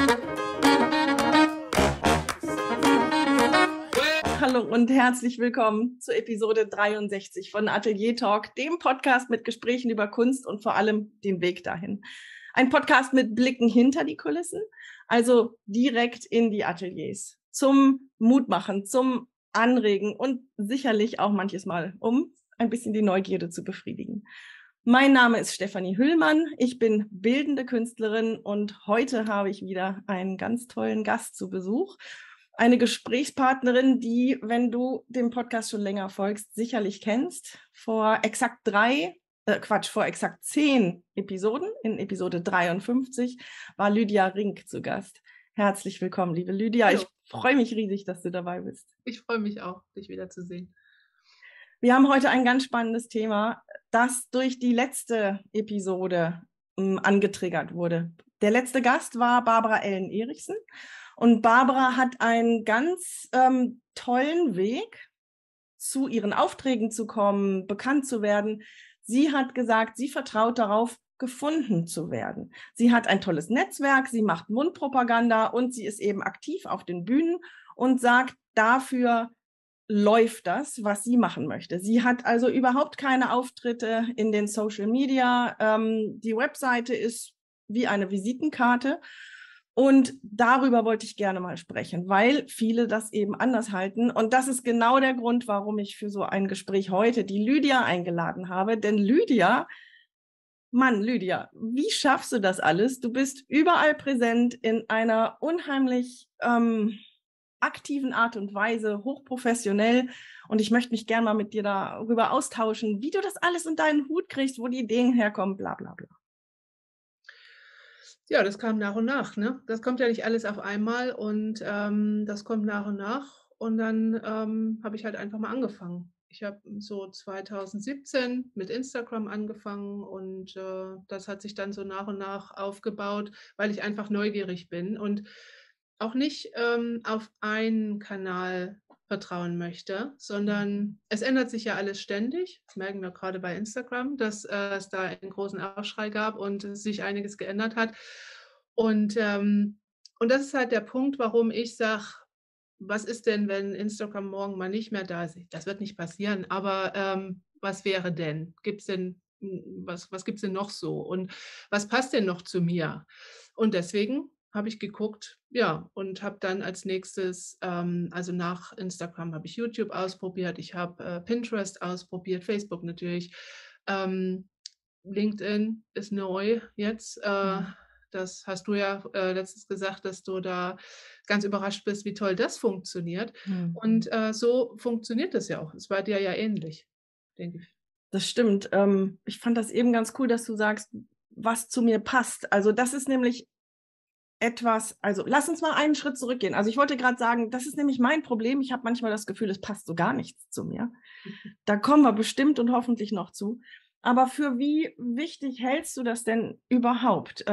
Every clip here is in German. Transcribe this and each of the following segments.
Hallo und herzlich willkommen zur Episode 63 von Atelier Talk, dem Podcast mit Gesprächen über Kunst und vor allem den Weg dahin. Ein Podcast mit Blicken hinter die Kulissen, also direkt in die Ateliers, zum Mutmachen, zum Anregen und sicherlich auch manches Mal, um ein bisschen die Neugierde zu befriedigen. Mein Name ist Stefanie Hüllmann, ich bin bildende Künstlerin und heute habe ich wieder einen ganz tollen Gast zu Besuch. Eine Gesprächspartnerin, die, wenn du dem Podcast schon länger folgst, sicherlich kennst. Vor exakt 10 Episoden, in Episode 53, war Lydia Rink zu Gast. Herzlich willkommen, liebe Lydia. Hallo. Ich freue mich riesig, dass du dabei bist. Ich freue mich auch, dich wiederzusehen. Wir haben heute ein ganz spannendes Thema, das durch die letzte Episode angetriggert wurde. Der letzte Gast war Barbara Ellen Erichsen. Und Barbara hat einen ganz tollen Weg, zu ihren Aufträgen zu kommen, bekannt zu werden. Sie hat gesagt, sie vertraut darauf, gefunden zu werden. Sie hat ein tolles Netzwerk, sie macht Mundpropaganda und sie ist eben aktiv auf den Bühnen und sagt, dafür läuft das, was sie machen möchte. Sie hat also überhaupt keine Auftritte in den Social Media. Die Webseite ist wie eine Visitenkarte. Und darüber wollte ich gerne mal sprechen, weil viele das eben anders halten. Und das ist genau der Grund, warum ich für so ein Gespräch heute die Lydia eingeladen habe. Denn Lydia, wie schaffst du das alles? Du bist überall präsent in einer unheimlich aktiven Art und Weise, hochprofessionell. Und ich möchte mich gerne mal mit dir darüber austauschen, wie du das alles in deinen Hut kriegst, wo die Ideen herkommen, bla bla bla. Ja, das kam nach und nach, ne? Das kommt ja nicht alles auf einmal und das kommt nach und nach. Und dann habe ich halt einfach mal angefangen. Ich habe so 2017 mit Instagram angefangen und das hat sich dann so nach und nach aufgebaut, weil ich einfach neugierig bin und auch nicht auf einen Kanal vertrauen möchte, sondern es ändert sich ja alles ständig. Das merken wir gerade bei Instagram, dass es da einen großen Aufschrei gab und sich einiges geändert hat. Und das ist halt der Punkt, warum ich sage, was ist denn, wenn Instagram morgen mal nicht mehr da ist? Das wird nicht passieren, aber was wäre denn? Gibt's denn was gibt es denn noch so? Und was passt denn noch zu mir? Und deswegen habe ich geguckt, ja, und habe dann als nächstes, also nach Instagram habe ich YouTube ausprobiert, ich habe Pinterest ausprobiert, Facebook natürlich, LinkedIn ist neu jetzt. Das hast du ja letztens gesagt, dass du da ganz überrascht bist, wie toll das funktioniert. Und so funktioniert das ja auch. Es war dir ja ähnlich, denke ich. Das stimmt. Ich fand das eben ganz cool, dass du sagst, was zu mir passt. Also das ist nämlich etwas, also lass uns mal einen Schritt zurückgehen. Also ich wollte gerade sagen, das ist nämlich mein Problem. Ich habe manchmal das Gefühl, es passt so gar nichts zu mir. Da kommen wir bestimmt und hoffentlich noch zu. Aber für wie wichtig hältst du das denn überhaupt,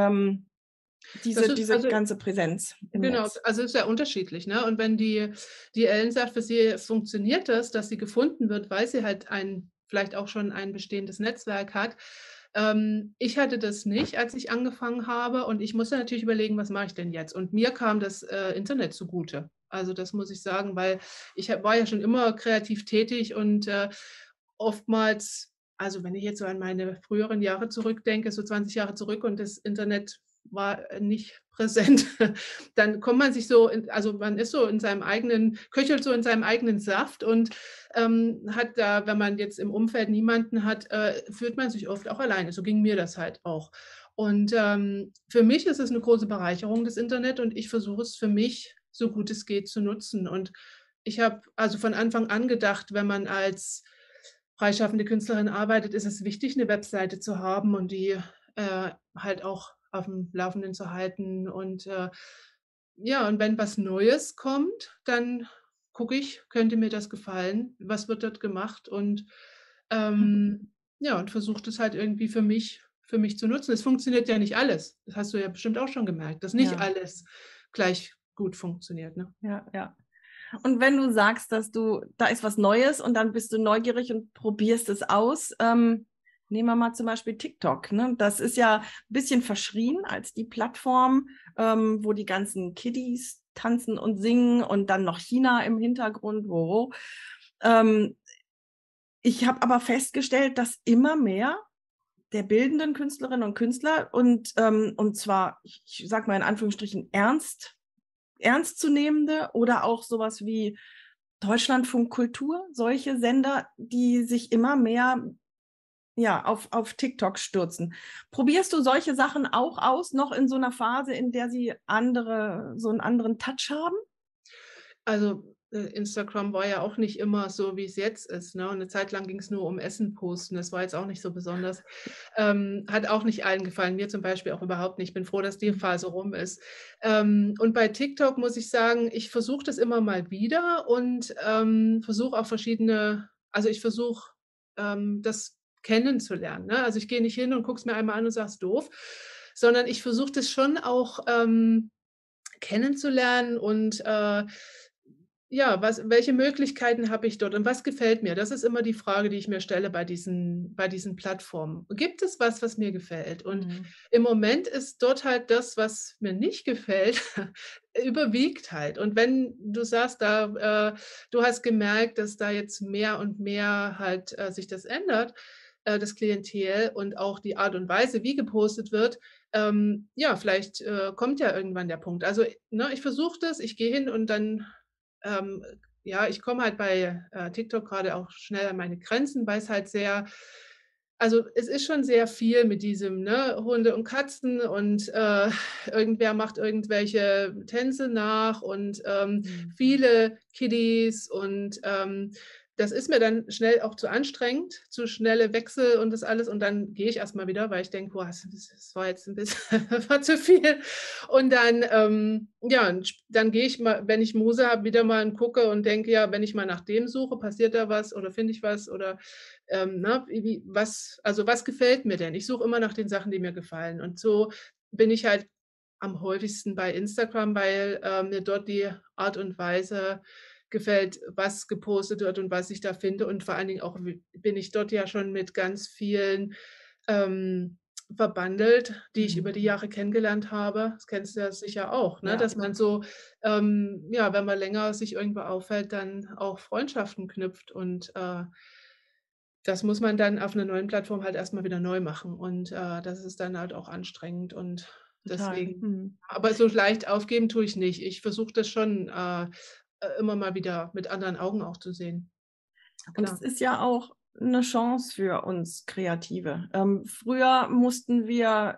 diese ganze Präsenz im Netz? Also es ist ja unterschiedlich, ne? Und wenn die Ellen sagt, für sie funktioniert das, dass sie gefunden wird, weil sie halt vielleicht auch schon ein bestehendes Netzwerk hat. Ich hatte das nicht, als ich angefangen habe und ich musste natürlich überlegen, was mache ich denn jetzt? Und mir kam das Internet zugute. Also das muss ich sagen, weil ich war ja schon immer kreativ tätig und oftmals, also wenn ich jetzt so an meine früheren Jahre zurückdenke, so 20 Jahre zurück und das Internet war nicht präsent, dann kommt man sich so, also man ist so in seinem eigenen, köchelt so in seinem eigenen Saft und hat da, wenn man jetzt im Umfeld niemanden hat, fühlt man sich oft auch alleine. So ging mir das halt auch. Und für mich ist es eine große Bereicherung, das Internet, und ich versuche es für mich, so gut es geht, zu nutzen. Und ich habe also von Anfang an gedacht, wenn man als freischaffende Künstlerin arbeitet, ist es wichtig, eine Webseite zu haben und die halt auch auf dem Laufenden zu halten. Und ja, und wenn was Neues kommt, dann gucke ich, könnte mir das gefallen? Was wird dort gemacht? Und ja, und versuche das halt irgendwie für mich zu nutzen. Es funktioniert ja nicht alles. Das hast du ja bestimmt auch schon gemerkt, dass nicht alles gleich gut funktioniert. Ne? Ja, ja. Und wenn du sagst, dass da ist was Neues und dann bist du neugierig und probierst es aus, Nehmen wir mal zum Beispiel TikTok. Ne? Das ist ja ein bisschen verschrien als die Plattform, wo die ganzen Kiddies tanzen und singen und dann noch China im Hintergrund. Wo. Ich habe aber festgestellt, dass immer mehr der bildenden Künstlerinnen und Künstler und zwar, ich sage mal in Anführungsstrichen, ernstzunehmende oder auch sowas wie Deutschlandfunk Kultur, solche Sender, die sich immer mehr auf TikTok stürzen. Probierst du solche Sachen auch aus, noch in so einer Phase, in der sie so einen anderen Touch haben? Also, Instagram war ja auch nicht immer so, wie es jetzt ist, ne? Und 'ne Zeit lang ging's nur um Essen posten. Das war jetzt auch nicht so besonders. Hat auch nicht allen gefallen, mir zum Beispiel auch überhaupt nicht. Bin froh, dass die Phase rum ist. Und bei TikTok muss ich sagen, ich versuche das immer mal wieder und, versuche auch ich versuche, das kennenzulernen, ne? Also, ich gehe nicht hin und gucke es mir einmal an und sage: „Ist doof“, sondern ich versuche das schon auch, kennenzulernen und, ja, welche Möglichkeiten habe ich dort und was gefällt mir? Das ist immer die Frage, die ich mir stelle bei diesen Plattformen. Gibt es was, was mir gefällt? Und Mhm. im Moment ist dort halt das, was mir nicht gefällt, überwiegt halt. Und wenn du sagst, du hast gemerkt, dass da jetzt mehr und mehr halt, sich das ändert, das Klientel und auch die Art und Weise, wie gepostet wird, ja, vielleicht, kommt ja irgendwann der Punkt. Also, ne, ich versuche das, ich gehe hin und dann ähm, ja, ich komme halt bei, TikTok grade auch schnell an meine Grenzen, weil's halt es ist schon sehr viel mit diesem, ne, Hunde und Katzen und, irgendwer macht irgendwelche Tänze nach und, Mhm. viele Kiddies und, das ist mir dann schnell auch zu anstrengend, zu schnelle Wechsel und das alles und dann gehe ich erst mal wieder, weil ich denke: „Boah, das war jetzt 'n bisschen war zu viel.“ Und dann, ja, dann gehe ich mal, wenn ich Muse habe, wieder mal und gucke und denke: „Ja, wenn ich mal nach dem suche, passiert da was oder finde ich was oder, ne, was gefällt mir denn?“ Ich suche immer nach den Sachen, die mir gefallen. Und so bin ich halt am häufigsten bei Instagram, weil, mir dort die Art und Weise gefällt, was gepostet wird und was ich da finde. Und vor allen Dingen auch bin ich dort ja schon mit ganz vielen, ähm, verbandelt, die ich über Mhm. die Jahre kennengelernt habe. Das kennst du ja sicher auch, ne? Ja, Dass man so, ja, wenn man länger sich irgendwo aufhält, dann auch Freundschaften knüpft und, das muss man dann auf 'ner neuen Plattform halt erst mal wieder neu machen und, das ist dann halt auch anstrengend und total. deswegen Mhm. aber so leicht aufgeben tue ich nicht. Ich versuche das schon, immer mal wieder mit anderen Augen auch zu sehen. Und es Klar. ist ja auch eine Chance für uns Kreative. Früher mussten wir,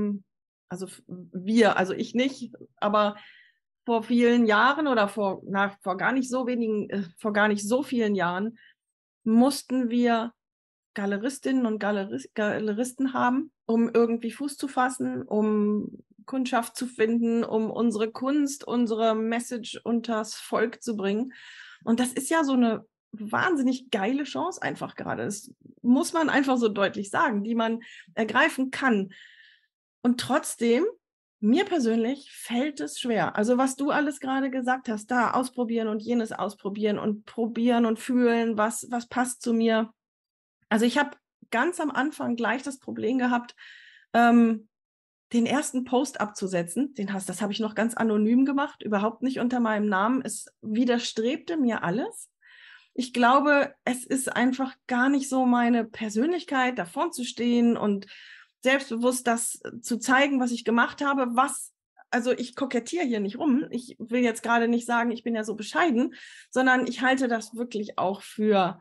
also ich nicht, aber vor vielen Jahren oder vor gar nicht so vor gar nicht so vielen Jahren mussten wir Galeristinnen und Galeristen haben, um irgendwie Fuß zu fassen, um Kundschaft zu finden, um unsere Kunst, unsere Message unters Volk zu bringen. Und das ist ja so eine wahnsinnig geile Chance einfach gerade. Das muss man einfach so deutlich sagen, die man ergreifen kann. Und trotzdem, mir persönlich fällt es schwer. Also was du alles gerade gesagt hast, da ausprobieren und jenes ausprobieren und probieren und fühlen, was passt zu mir. Also ich habe ganz am Anfang gleich das Problem gehabt, ähm, den ersten Post abzusetzen. Das habe ich noch ganz anonym gemacht, überhaupt nicht unter meinem Namen. Es widerstrebte mir alles. Ich glaube, es ist einfach gar nicht so meine Persönlichkeit, davon zu stehen und selbstbewusst das zu zeigen, was ich gemacht habe, also ich kokettiere hier nicht rum. Ich will jetzt gerade nicht sagen, ich bin ja so bescheiden, sondern ich halte das wirklich auch für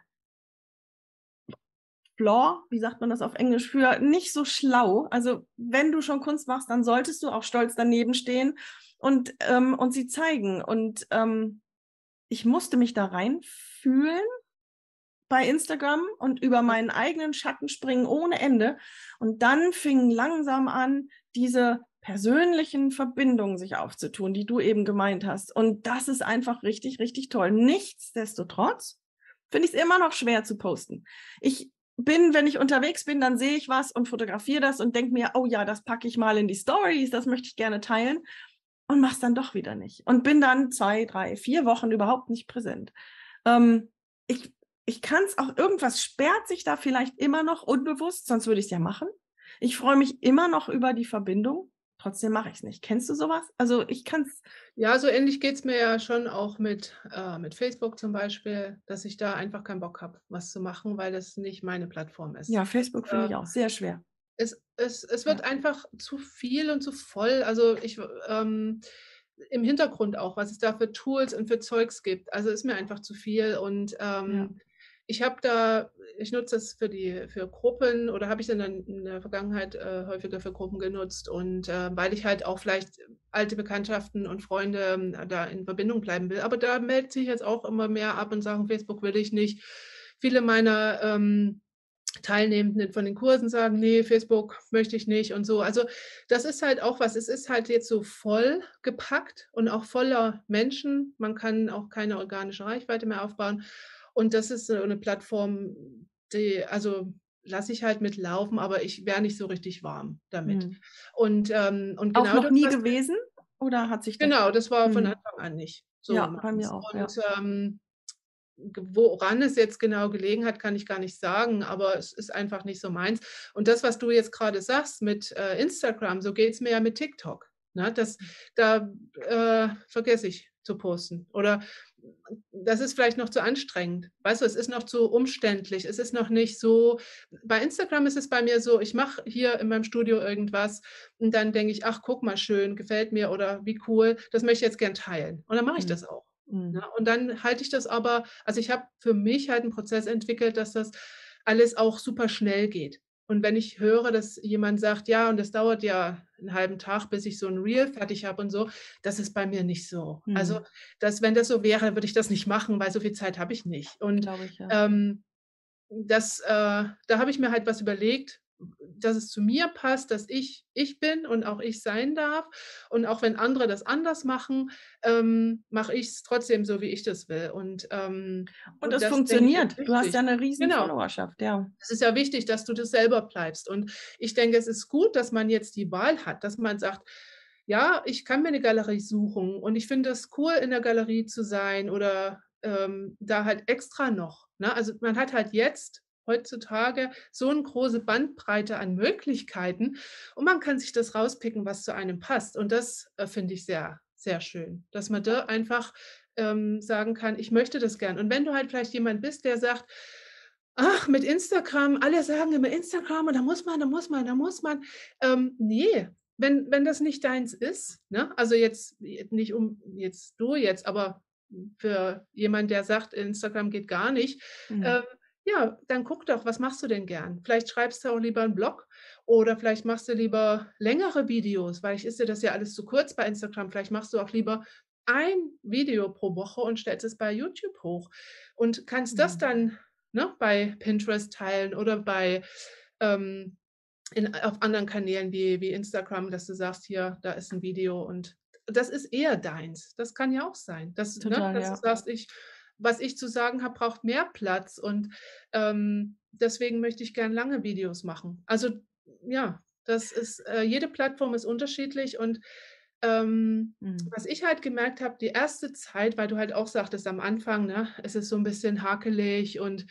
flaw, wie sagt man das auf Englisch, für nicht so schlau. Also wenn du schon Kunst machst, dann solltest du auch stolz daneben stehen und sie zeigen. Und ich musste mich da reinfühlen bei Instagram und über meinen eigenen Schatten springen ohne Ende. Und dann fingen langsam an, diese persönlichen Verbindungen sich aufzutun, die du eben gemeint hast. Und das ist einfach richtig, richtig toll. Nichtsdestotrotz finde ich es immer noch schwer zu posten. Wenn ich unterwegs bin, dann sehe ich was und fotografiere das und denke mir, oh ja, das packe ich mal in die Stories, das möchte ich gerne teilen und mache es dann doch wieder nicht und bin dann 2, 3, 4 Wochen überhaupt nicht präsent. Ähm, ich ich kann es auch, irgendwas sperrt sich da vielleicht immer noch unbewusst, sonst würde ich es ja machen. Ich freue mich immer noch über die Verbindung, trotzdem mache ich es nicht. Kennst du sowas? Also ich kann es, Ja, so ähnlich geht's mir ja schon auch mit Facebook zum Beispiel, dass ich da einfach keinen Bock habe, was zu machen, weil das nicht meine Plattform ist. ja, Facebook finde ich auch sehr schwer. Es Ja. wird einfach zu viel und zu voll. Also, im Hintergrund auch, was es da für Tools und für Zeugs gibt. Also, ist mir einfach zu viel und, Ja. ich habe da ich nutze das für Gruppen oder habe ich dann in der Vergangenheit, häufiger für Gruppen genutzt und, weil ich halt auch vielleicht alte Bekanntschaften und Freunde, da in Verbindung bleiben will. Aber da meldet sich jetzt auch immer mehr ab und sagen: „Facebook will ich nicht." Viele meiner, Teilnehmenden von den Kursen sagen: „Ne, Facebook möchte ich nicht" und so. Also, das ist halt auch was. Es ist halt jetzt so vollgepackt und auch voller Menschen. Man kann auch keine organische Reichweite mehr aufbauen. Und das ist so 'ne Plattform, die also, lasse ich halt mitlaufen, aber ich werde nicht so richtig warm damit. Mhm. Und Auch genau noch das, nie was gewesen oder hat sich das? genau, das war von Mhm. Anfang an nicht so Ja, bei mir meins. auch, ja. Und, woran es jetzt genau gelegen hat, kann ich gar nicht sagen, aber es ist einfach nicht so meins. Und das, was du jetzt gerade sagst mit, Instagram, so geht's mir ja mit TikTok, ne? Da, vergesse ich zu posten oder das ist vielleicht noch zu anstrengend. Weißt du, es ist noch zu umständlich. Es ist noch nicht so bei Instagram ist es bei mir so, ich mache hier in meinem Studio irgendwas und dann denke ich: „Ach, guck mal schön, gefällt mir" oder „Wie cool, das möchte ich jetzt gern teilen." Und dann mache ich Mhm. das auch. Ne? Mhm. Und dann halte ich das aber also, ich habe für mich halt 'n Prozess entwickelt, dass das alles auch super schnell geht. Und wenn ich höre, dass jemand sagt: „Ja, und das dauert ja 'n halben Tag, bis ich so 'n Reel fertig habe" und so, das ist bei mir nicht so. Also, Mhm. wenn das so wäre, würde ich das nicht machen, weil so viel Zeit habe ich nicht. Und, Glaube ich, ja. ähm da habe ich mir halt was überlegt, dass es zu mir passt, dass ich bin und auch ich sein darf. Und auch wenn andere das anders machen, mache ich's trotzdem so, wie ich das will. Und Und es das, denke ich, funktioniert. ist Du hast ja wichtig. 'ne riesen Genau. Followerschaft, ja. Es ist ja wichtig, dass du das selber bleibst. Und ich denke, es ist gut, dass man jetzt die Wahl hat, dass man sagt: „Ja, ich kann mir 'ne Galerie suchen und ich finde es cool, in der Galerie zu sein" oder, da halt extra noch, ne? Also, man hat halt jetzt heutzutage so 'ne große Bandbreite an Möglichkeiten und man kann sich das rauspicken, was zu einem passt. Und das, finde ich sehr, sehr schön, dass man da einfach, sagen kann: „Ich möchte das gern." Und wenn du halt vielleicht jemand bist, der sagt: Ach, mit Instagram, alle sagen immer Instagram und da muss man. Ne, wenn das nicht deins ist, ne? Also, jetzt nicht um jetzt du jetzt, aber für jemand, der sagt, Instagram geht gar nicht, Mhm. ähm, ja, dann guck doch, was machst du denn gern? Vielleicht schreibst du auch lieber 'n Blog oder vielleicht machst du lieber längere Videos, vielleicht ist dir das ja alles zu kurz bei Instagram. Vielleicht machst du auch lieber ein Video pro Woche und stellst es bei YouTube hoch und kannst das Mhm. dann, ne, bei Pinterest teilen oder ähm, auf anderen Kanälen wie Instagram, dass du sagst: „Hier, da ist 'n Video" und das ist eher deins. Das kann ja auch sein, Total, dass du ja. sagst: „Ich was ich zu sagen habe, braucht mehr Platz und, deswegen möchte ich gern lange Videos machen." Also, ja, das ist jede Plattform ist unterschiedlich und, Mhm. was ich halt gemerkt habe, die erste Zeit, weil du halt auch sagtest am Anfang, ne, es ist so 'n bisschen hakelig und,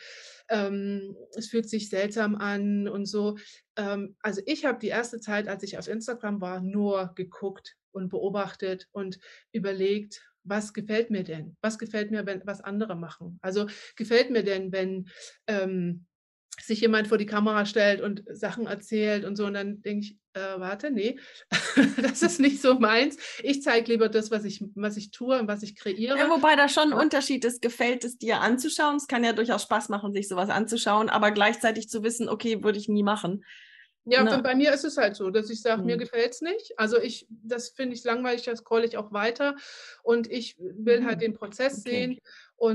es fühlt sich seltsam an und so. Also, ich habe die erste Zeit, als ich auf Instagram war, nur geguckt und beobachtet und überlegt: „Was gefällt mir denn? Was gefällt mir, wenn was andere machen?" Also, gefällt mir denn, wenn, sich jemand vor die Kamera stellt und Sachen erzählt und so und dann denke ich: warte, ne, das ist nicht so meins. Ich zeige lieber das, was ich tue und was ich Ja, kreiere." wobei da schon 'n Unterschied ist, gefällt es dir anzuschauen? Es kann ja durchaus Spaß machen, sich so was anzuschauen, aber gleichzeitig zu wissen: „Okay, würde ich nie machen", Ja, ne? bei mir ist es halt so, dass ich sage: „Mir Mhm. gefällt's nicht." Also, das finde ich langweilig, da scrolle ich auch weiter und ich will halt Mhm. den Prozess Okay. sehen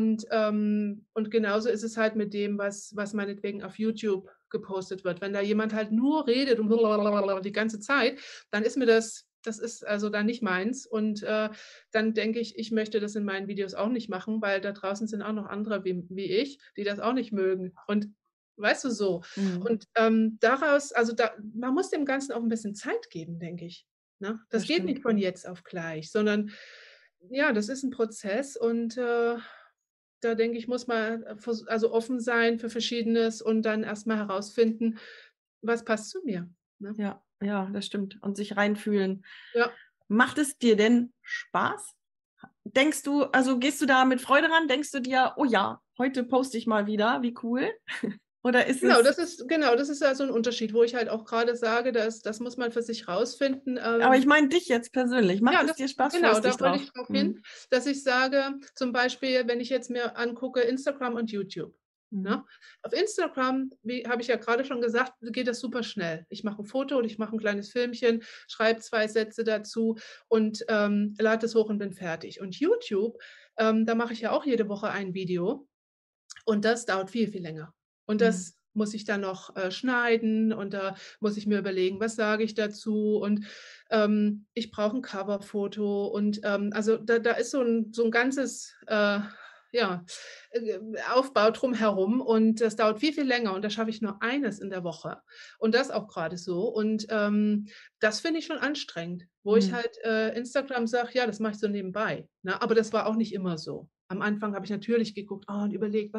und genauso ist es halt mit dem, was meinetwegen auf YouTube gepostet wird. Wenn da jemand halt nur redet und die ganze Zeit, dann ist mir das ist also dann nicht meins und, dann denke ich, ich möchte das in meinen Videos auch nicht machen, weil da draußen sind auch noch andere wie ich, die das auch nicht mögen und weißt du, so. Mhm. Und, daraus also, da man muss dem Ganzen auch 'n bisschen Zeit geben, denke ich, ne? Das Das geht stimmt. nicht von jetzt auf gleich, sondern ja, das ist 'n Prozess und, da denke ich, muss man also offen sein für Verschiedenes und dann erstmal herausfinden, was passt zu mir, ne? Ja, ja, das stimmt. Und sich reinfühlen. Ja. Macht es dir denn Spaß? Denkst du, also gehst du da mit Freude ran? Denkst du dir, oh ja, heute poste ich mal wieder, wie cool? Oder ist es, Genau, das ist ja so 'n Unterschied, wo ich halt auch grade sage, das muss man für sich rausfinden. aber ich meine dich jetzt persönlich, macht Ja, es das dir Spaß? genau, Freust dich da wollte drauf? ich drauf hin, Mhm. dass ich sage, zum Beispiel, wenn ich jetzt mir angucke Instagram und YouTube, Mhm. ne? Auf Instagram, wie habe ich ja grade schon gesagt, geht das super schnell. Ich mache 'n Foto oder ich mache 'n kleines Filmchen, schreibe 2 Sätze dazu und, lade es hoch und bin fertig. Und YouTube, da mache ich ja auch jede Woche ein Video und das dauert viel, viel länger. Und Mhm. das muss ich dann noch, schneiden und da muss ich mir überlegen, was sage ich dazu und, ich brauche 'n Coverfoto und, also da ist so 'n ganzes, ja, Aufbau drumherum und das dauert viel, viel länger und da schaffe ich nur eines in der Woche und das auch grade so und, das finde ich schon anstrengend, wo ich Mhm. halt, Instagram sage: „Ja, das mache ich so nebenbei“, ne? Aber das war auch nicht immer so. Am Anfang habe ich natürlich geguckt, und überlegt,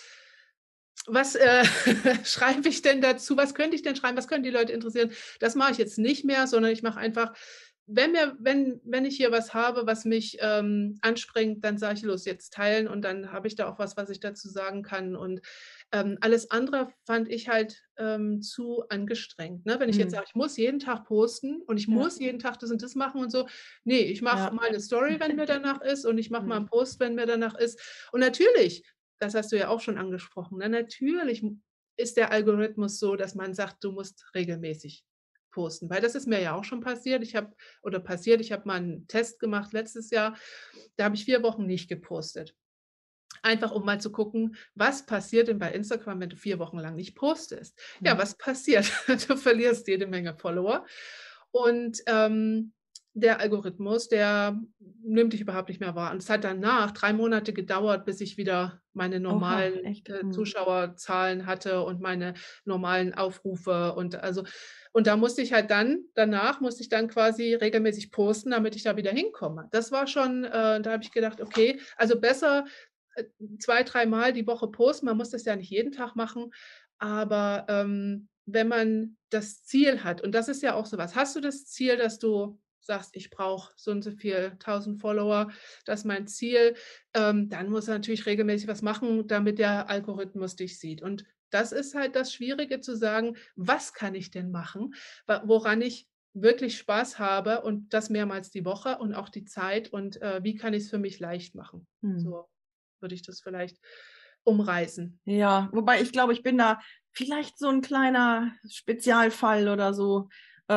was, schreibe ich denn dazu? Was könnte ich denn schreiben? Was könnten die Leute interessieren? Das mache ich jetzt nicht mehr, sondern ich mache einfach, wenn ich hier was habe, was mich, anspringt, dann sage ich: „Los, jetzt teilen“ und dann habe ich da auch was ich dazu sagen kann und, alles andere fand ich halt, zu angestrengt, ne? Wenn ich jetzt Mhm. sage, ich muss jeden Tag posten und ich Ja, muss jeden Tag das und das machen und so. Ne, ich mache ja. mal 'ne Story, wenn mir danach ist und ich mache mal 'n Mhm. Post, wenn mir danach ist. Und natürlich, das hast du ja auch schon angesprochen, ne? Natürlich ist der Algorithmus so, dass man sagt, du musst regelmäßig posten, weil das ist mir ja auch schon passiert. Ich habe mal 'n Test gemacht letztes Jahr, da habe ich 4 Wochen nicht gepostet. Einfach um mal zu gucken, was passiert denn bei Instagram, wenn du 4 Wochen lang nicht postest? Ja, Mhm. was passiert? Du verlierst jede Menge Follower und, der Algorithmus, der nimmt dich überhaupt nicht mehr wahr. Und es hat danach 3 Monate gedauert, bis ich wieder meine Oha, normalen, echt. Mhm. Zuschauerzahlen hatte und meine normalen Aufrufe und da musste ich halt danach musste ich dann quasi regelmäßig posten, damit ich da wieder hinkomme. Das war schon da habe ich gedacht: „Okay, also besser, äh, 2, dreimal die Woche posten.“ Man muss das ja nicht jeden Tag machen, aber, wenn man das Ziel hat und das ist ja auch so was. Hast du das Ziel, dass du sagst: „Ich brauche so und so viel 1.000 Follower, das ist mein Ziel“, dann musst du natürlich regelmäßig was machen, damit der Algorithmus dich sieht. Und das ist halt das Schwierige zu sagen: „Was kann ich denn machen, woran ich wirklich Spaß habe und das mehrmals die Woche und auch die Zeit und, wie kann ich's für mich leicht machen?“ Mhm. So würde ich das vielleicht umreißen. Ja, wobei ich glaube, ich bin da vielleicht so ein kleiner Spezialfall oder so.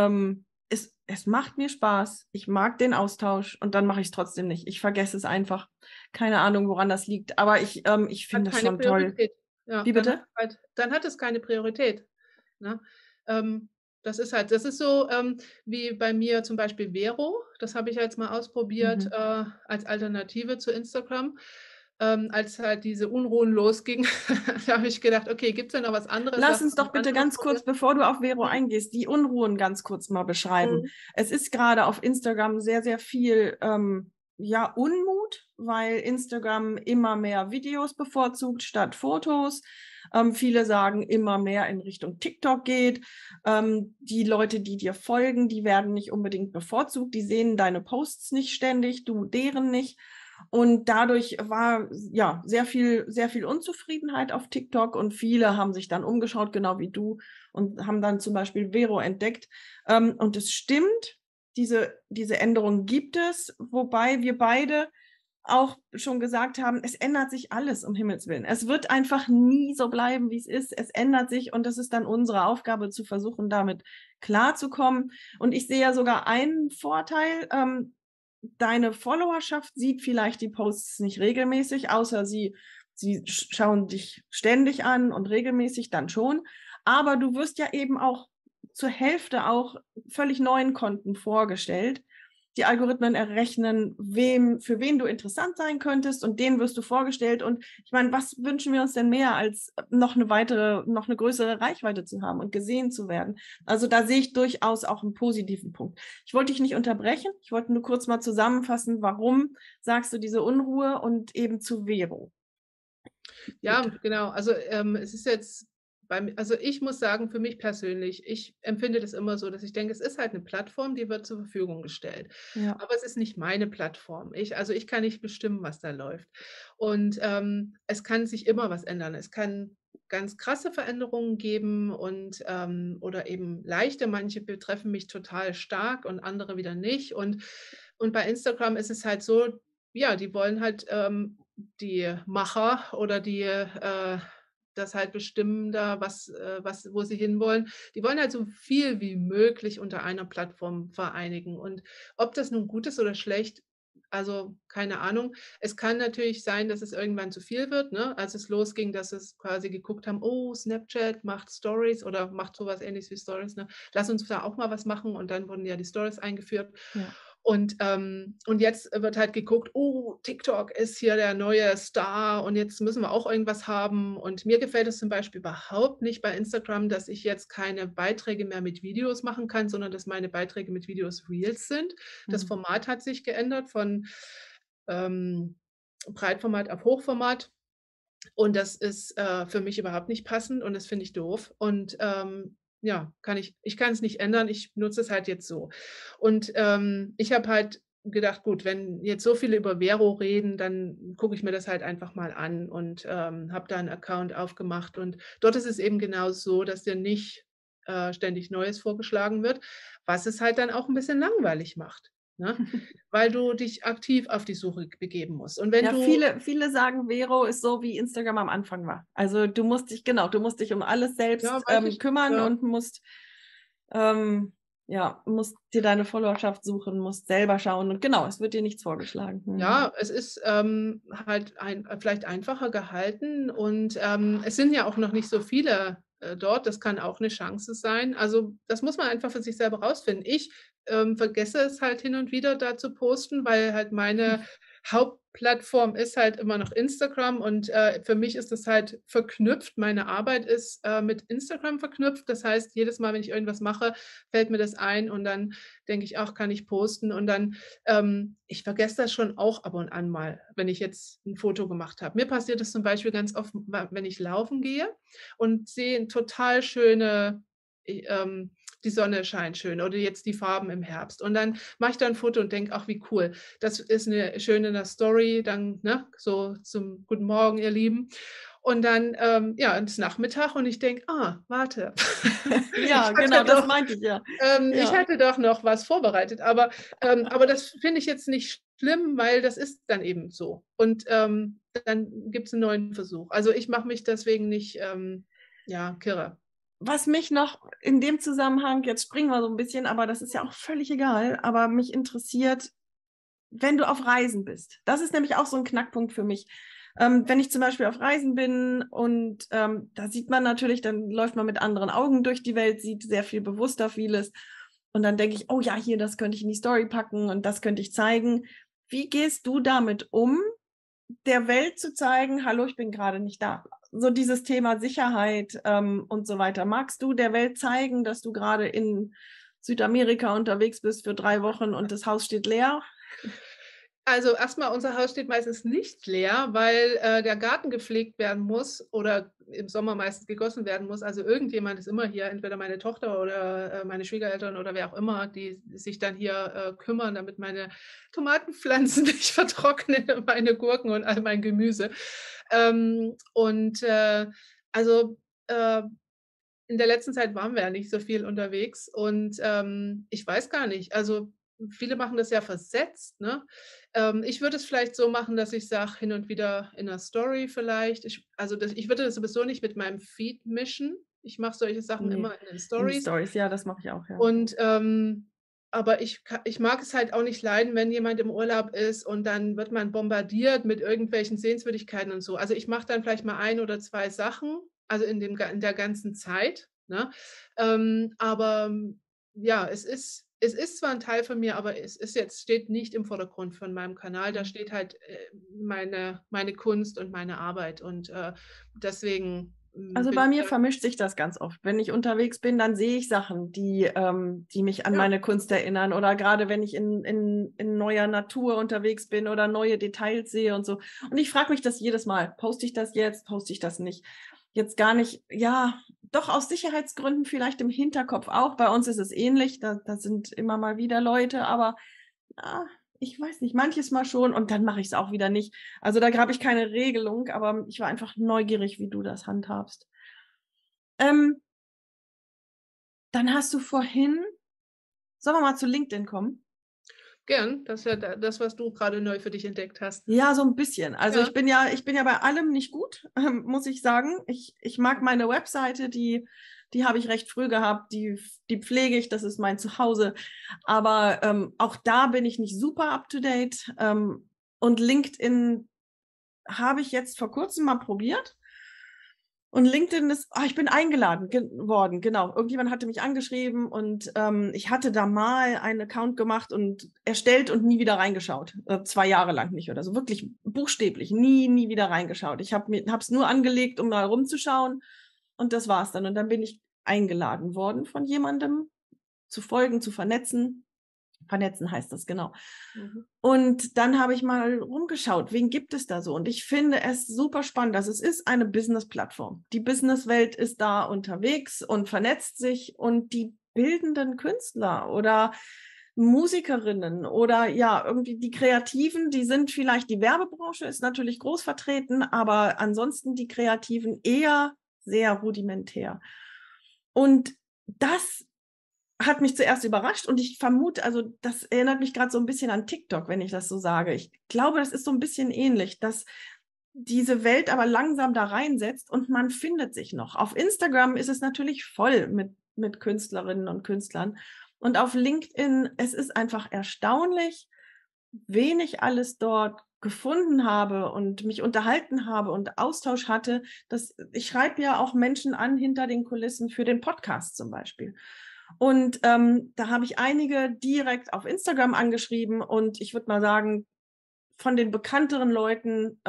Es macht mir Spaß. Ich mag den Austausch und dann mache ich es trotzdem nicht. Ich vergesse es einfach. Keine Ahnung, woran das liegt. Aber ich Hat finde das keine schon toll. Priorität. Ja, Wie bitte? dann hat es keine Priorität, ne? Ähm, das ist so, wie bei mir zum Beispiel Vero. Das habe ich jetzt mal ausprobiert, Mhm. als Alternative zu Instagram. Als halt diese Unruhen losgingen, da habe ich gedacht: „Okay, gibt's denn noch was anderes? Lass Lass uns mal doch was bitte anderes ganz kurz, probieren.“ bevor du auf Vero Mhm, eingehst, die Unruhen ganz kurz mal beschreiben. mhm, Es ist gerade auf Instagram sehr, sehr viel ja, Unmut, weil Instagram immer mehr Videos bevorzugt statt Fotos. Viele sagen, immer mehr in Richtung TikTok geht. Die Leute, die dir folgen, die werden nicht unbedingt bevorzugt. Die sehen deine Posts nicht ständig, du deren nicht. Und dadurch war ja sehr viel Unzufriedenheit auf TikTok und viele haben sich dann umgeschaut, genau wie du, und haben dann zum Beispiel Vero entdeckt. Und es stimmt, diese Änderung gibt es, wobei wir beide auch schon gesagt haben, es ändert sich alles, um Himmels Willen. Es wird einfach nie so bleiben, wie es ist. Es ändert sich und es ist dann unsere Aufgabe zu versuchen, damit klarzukommen. Und ich sehe ja sogar einen Vorteil. Deine Followerschaft sieht vielleicht die Posts nicht regelmäßig, außer sie schauen dich ständig an und regelmäßig dann schon. Aber du wirst ja eben auch zur Hälfte auch völlig neuen Konten vorgestellt. Die Algorithmen errechnen, für wen du interessant sein könntest und denen wirst du vorgestellt. Und ich meine, was wünschen wir uns denn mehr, als noch eine größere Reichweite zu haben und gesehen zu werden? Also da sehe ich durchaus auch einen positiven Punkt. Ich wollte dich nicht unterbrechen. Ich wollte nur kurz mal zusammenfassen, warum sagst du diese Unruhe und eben zu Vero? Ja, Gut. genau. Also, es ist jetzt also, ich muss sagen, für mich persönlich, ich empfinde das immer so, dass ich denke, es ist halt eine Plattform, die wird zur Verfügung gestellt. Ja. Aber es ist nicht meine Plattform. Ich kann nicht bestimmen, was da läuft. Und, es kann sich immer was ändern. Es kann ganz krasse Veränderungen geben und, oder eben leichte. Manche betreffen mich total stark und andere wieder nicht. Und bei Instagram ist es halt so, ja, die wollen halt, die Macher oder die, das halt bestimmen da, was wo sie hinwollen. Die wollen halt so viel wie möglich unter einer Plattform vereinigen. Und ob das nun gut ist oder schlecht, also, keine Ahnung. Es kann natürlich sein, dass es irgendwann zu viel wird, ne? Als es losging, dass es quasi geguckt haben: „Oh, Snapchat macht Stories oder macht so was Ähnliches wie Stories, ne? Lass uns da auch mal was machen." Und dann wurden ja die Stories eingeführt. Ja. Und jetzt wird halt geguckt: „Oh, TikTok ist hier der neue Star und jetzt müssen wir auch irgendwas haben." Und mir gefällt es zum Beispiel überhaupt nicht bei Instagram, dass ich jetzt keine Beiträge mehr mit Videos machen kann, sondern dass meine Beiträge mit Videos Reels sind. Das Mhm. Format hat sich geändert von, ähm, Breitformat auf Hochformat und das ist, für mich überhaupt nicht passend und das finde ich doof. Und, ja, ich kann es nicht ändern, ich nutze es halt jetzt so. Und, ich habe halt gedacht: „Gut, wenn jetzt so viele über Vero reden, dann gucke ich mir das halt einfach mal an" und, habe da 'n Account aufgemacht. Und dort ist es eben genau so, dass dir nicht, ständig Neues vorgeschlagen wird, was es halt dann auch 'n bisschen langweilig macht, ne? Weil du dich aktiv auf die Suche begeben musst. Und wenn Ja, du viele sagen, Vero ist so, wie Instagram am Anfang war. Also, du musst dich um alles ja, selbst, weiß ich, kümmern ja. und ähm musst dir deine Followerschaft suchen, musst selber schauen und genau, es wird dir nichts vorgeschlagen. Mhm. Ja, es ist, halt vielleicht einfacher gehalten und, es sind ja auch noch nicht so viele, dort. Das kann auch 'ne Chance sein. Also, das muss man einfach für sich selber rausfinden. Ich, vergesse es halt hin und wieder da zu posten, weil halt meine Hauptplattform ist halt immer noch Instagram und, für mich ist das halt verknüpft. Meine Arbeit ist, mit Instagram verknüpft. Das heißt, jedes Mal, wenn ich irgendwas mache, fällt mir das ein und dann denke ich: „Ach, kann ich posten?" Und dann ich vergesse das schon auch ab und an mal, wenn ich jetzt 'n Foto gemacht habe. Mir passiert das zum Beispiel ganz oft, wenn ich laufen gehe und sehe 'n total schöne die Sonne scheint schön oder jetzt die Farben im Herbst. Und dann mache ich da 'n Foto und denke: „Ach, wie cool. Das ist 'ne schön in der Story", dann, ne, so zum „Guten Morgen, ihr Lieben." Und dann, ja, ist Nachmittag und ich denke: „Ah, warte, Ja, ich genau, hatte das doch meinte ich ja. ich Ja. hatte doch noch was vorbereitet." Aber das finde ich jetzt nicht schlimm, weil das ist dann eben so. Und, dann gibt's 'n neuen Versuch. Also, ich mache mich deswegen nicht, ja, kirre. Was mich noch in dem Zusammenhang jetzt springen wir so ein bisschen, aber das ist ja auch völlig egal, aber mich interessiert, wenn du auf Reisen bist. Das ist nämlich auch so ein Knackpunkt für mich. Wenn ich zum Beispiel auf Reisen bin und, da sieht man natürlich, dann läuft man mit anderen Augen durch die Welt, sieht sehr viel bewusster vieles. Und dann denke ich: „Oh ja, hier, das könnte ich in die Story packen und das könnte ich zeigen.“ Wie gehst du damit um, der Welt zu zeigen: „Hallo, ich bin gerade nicht da?“ So dieses Thema Sicherheit, und so weiter. Magst du der Welt zeigen, dass du gerade in Südamerika unterwegs bist für 3 Wochen und das Haus steht leer? Also, erst mal, unser Haus steht meistens nicht leer, weil, der Garten gepflegt werden muss oder im Sommer meistens gegossen werden muss. Also, irgendjemand ist immer hier, entweder meine Tochter oder, meine Schwiegereltern oder wer auch immer, die sich dann hier, kümmern, damit meine Tomatenpflanzen nicht vertrocknen, meine Gurken und all mein Gemüse. Und, also, äh, in der letzten Zeit waren wir ja nicht so viel unterwegs und, ich weiß gar nicht, also, viele machen das ja versetzt, ne? Ich würde es vielleicht so machen, dass ich sage, hin und wieder in 'ner Story vielleicht. Ich würde das sowieso nicht mit meinem Feed mischen. Ich mache solche Sachen Ne, immer in den in die Stories Stories. Ja, das mache ich auch, ja. und, aber ich mag es halt auch nicht leiden, wenn jemand im Urlaub ist und dann wird man bombardiert mit irgendwelchen Sehenswürdigkeiten und so. Also, ich mache dann vielleicht mal ein oder 2 Sachen, also in der ganzen Zeit, ne? Aber, ja, es ist zwar 'n Teil von mir, aber steht nicht im Vordergrund von meinem Kanal. Da Mhm. steht halt, meine Kunst und meine Arbeit und, deswegen Also bin bei ich mir da. vermischt sich das ganz oft. Wenn ich unterwegs bin, dann sehe ich Sachen, die mich an Ja, meine Kunst erinnern. Oder gerade wenn ich in neuer Natur unterwegs bin oder neue Details sehe und so. Und ich frage mich das jedes Mal. Poste ich das jetzt? Poste ich das nicht? Jetzt gar nicht, ja, doch aus Sicherheitsgründen vielleicht im Hinterkopf auch. Bei uns ist es ähnlich. Da sind immer mal wieder Leute, aber ja, ich weiß nicht, manches Mal schon und dann mache ich es auch wieder nicht. Also da habe ich keine Regelung, aber ich war einfach neugierig, wie du das handhabst. Ähm, dann hast du vorhin, sollen wir mal zu LinkedIn kommen? gern. Das ist ja das, was du gerade neu für dich entdeckt hast. Ja, so ein bisschen. Also Ja. ich bin ja bei allem nicht gut, muss ich sagen. Ich mag meine Webseite, die habe ich recht früh gehabt, die pflege ich, das ist mein Zuhause. Aber auch da bin ich nicht super up to date. Und LinkedIn habe ich jetzt vor kurzem mal probiert. Und LinkedIn ist, ich bin eingeladen worden, genau. Irgendjemand hatte mich angeschrieben und ich hatte da mal einen Account gemacht und erstellt und nie wieder reingeschaut. 2 Jahre lang nicht oder so. Wirklich buchstäblich, nie wieder reingeschaut. Ich habe es nur angelegt, um mal rumzuschauen und das war's dann. Und dann bin ich eingeladen worden von jemandem zu folgen, zu vernetzen. Vernetzen heißt das, genau. Mhm. Und dann habe ich mal rumgeschaut, wen gibt es da so? Und ich finde es super spannend. Also es ist eine Business-Plattform. Die Businesswelt ist da unterwegs und vernetzt sich und die bildenden Künstler oder Musikerinnen oder ja, irgendwie die Kreativen, die sind vielleicht, die Werbebranche ist natürlich groß vertreten, aber ansonsten die Kreativen eher sehr rudimentär. Und das hat mich zuerst überrascht und ich vermute, also das erinnert mich gerade so ein bisschen an TikTok, wenn ich das so sage. Ich glaube, das ist so ein bisschen ähnlich, dass diese Welt aber langsam da reinsetzt und man findet sich noch. Auf Instagram ist es natürlich voll mit Künstlerinnen und Künstlern und auf LinkedIn, es ist einfach erstaunlich, wen ich alles dort gefunden habe und mich unterhalten habe und Austausch hatte. Ich schreibe ja auch Menschen an hinter den Kulissen für den Podcast zum Beispiel. Und da habe ich einige direkt auf Instagram angeschrieben und ich würde mal sagen, von den bekannteren Leuten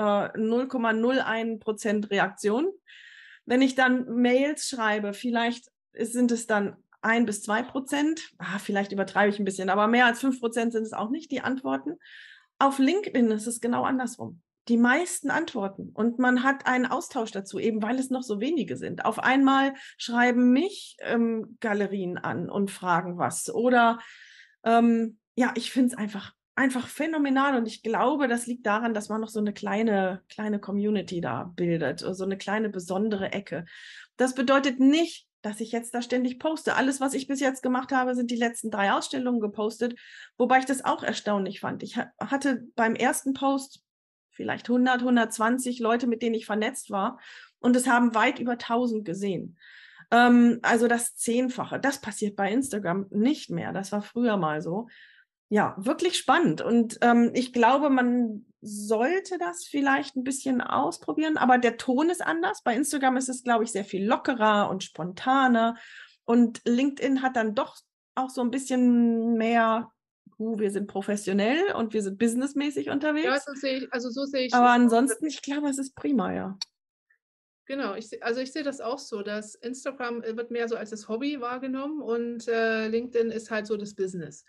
0,01% Reaktion. Wenn ich dann Mails schreibe, vielleicht sind es dann 1 bis 2%, vielleicht übertreibe ich ein bisschen, aber mehr als 5% sind es auch nicht, die Antworten. Auf LinkedIn ist es genau andersrum. Die meisten antworten und man hat einen Austausch dazu, eben weil es noch so wenige sind. Auf einmal schreiben mich Galerien an und fragen was. Oder ja, ich finde es einfach phänomenal und ich glaube, das liegt daran, dass man noch so eine kleine Community da bildet, so eine kleine besondere Ecke. Das bedeutet nicht, dass ich jetzt da ständig poste. Alles, was ich bis jetzt gemacht habe, sind die letzten 3 Ausstellungen gepostet, wobei ich das auch erstaunlich fand. Ich hatte beim ersten Post vielleicht 100, 120 Leute, mit denen ich vernetzt war und es haben weit über 1000 gesehen. Also das Zehnfache. Das passiert bei Instagram nicht mehr. Das war früher mal so. Ja, wirklich spannend. Und ich glaube, man sollte das vielleicht ein bisschen ausprobieren, aber der Ton ist anders. Bei Instagram ist es, glaube ich, sehr viel lockerer und spontaner. Und LinkedIn hat dann doch auch so ein bisschen mehr, wir sind professionell und wir sind businessmäßig Ja, unterwegs. so sehe ich Aber es auch. ansonsten, ich glaube, es ist prima, ja. Genau, ich sehe das auch so, dass Instagram wird mehr so als das Hobby wahrgenommen und LinkedIn ist halt so das Business.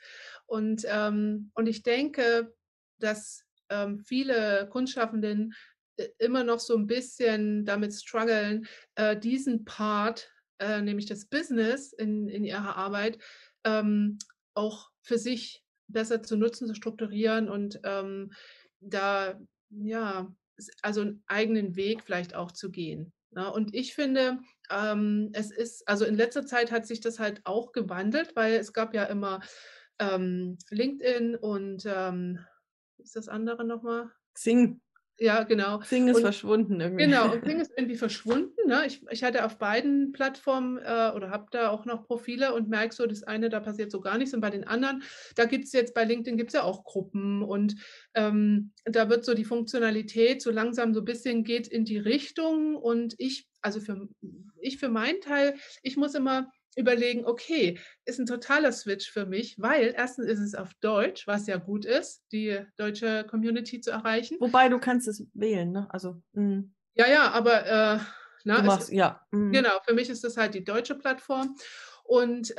Und ich denke, dass viele Kunstschaffenden immer noch so ein bisschen damit strugglen, diesen Part, nämlich das Business in ihrer Arbeit, ähm, auch für sich besser zu nutzen, zu strukturieren und da, ja, also einen eigenen Weg vielleicht auch zu gehen. Ne? Und ich finde, es ist, also in letzter Zeit hat sich das halt auch gewandelt, weil es gab ja immer LinkedIn und wie ist das andere nochmal? Xing. Ja, genau. Xing ist Und verschwunden irgendwie. genau, und Xing ist irgendwie verschwunden, ne? Ich hatte auf beiden Plattformen, oder habe da auch noch Profile und merke so, das eine, da passiert so gar nichts und bei den anderen, da gibt's jetzt bei LinkedIn gibt's ja auch Gruppen und, da wird so die Funktionalität so langsam so ein bisschen geht in die Richtung und ich für meinen Teil, ich muss immer überlegen: „Okay, ist ein totaler Switch für mich“, weil erstens ist es auf Deutsch, was ja gut ist, die deutsche Community zu erreichen. Wobei du kannst es wählen, ne? Also, Ja, ja, aber, Ne? Du machst, ja. Genau, für mich ist das halt die deutsche Plattform. Und,